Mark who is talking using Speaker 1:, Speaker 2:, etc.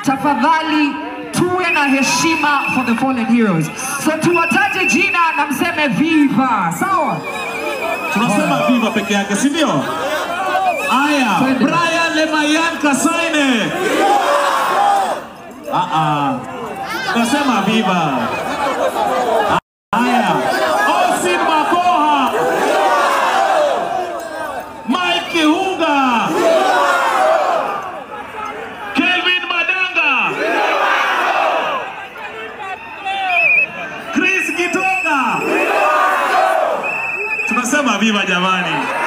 Speaker 1: tafadhali tuwe na heshima for the fallen heroes. So tuwataje jina na mseme viva. Sawa?
Speaker 2: Tunasema viva peke yake, si ndio? Aya, Brian Lemayan Kasaine. Tunasema viva. Aya, Osin Makoha. Mike Hunga. Kelvin Madanga. Chris Gitonga. Tunasema viva jamani.